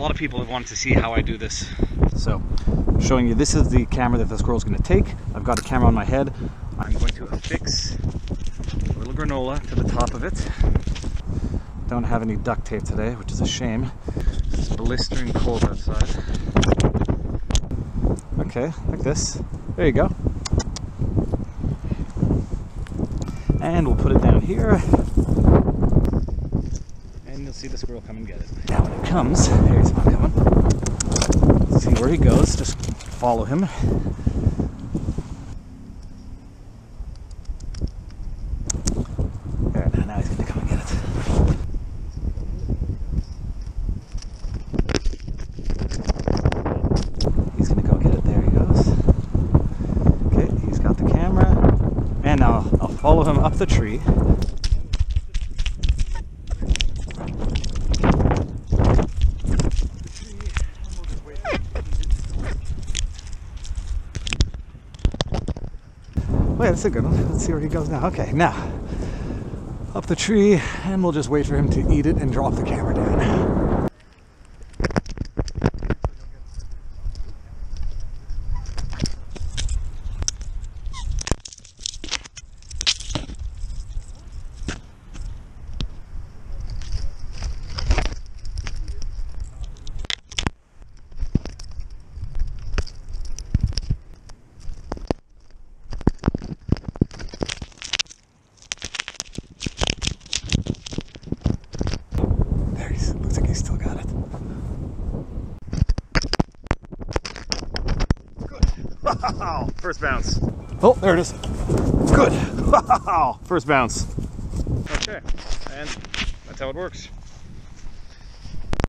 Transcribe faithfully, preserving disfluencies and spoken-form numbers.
lot of people have wanted to see how I do this. So, showing you, this is the camera that the squirrel's going to take. I've got a camera on my head. I'm going to affix a little granola to the top of it. Don't have any duct tape today, which is a shame. It's blistering cold outside. Okay, like this. There you go. And we'll put it down here. And you'll see the squirrel come and get it. Now when it comes, here's one coming. See where he goes, just follow him. There, now, now he's going to come and get it. He's going to go get it, there he goes. Okay, he's got the camera. And now I'll follow him up the tree. Wait, that's a good one. Let's see where he goes now. Okay, now up the tree, and we'll just wait for him to eat it and drop the camera down. Looks like he's still got it. Good. Wow! First bounce. Oh, there it is. Good. Wow! First bounce. Okay, and that's how it works.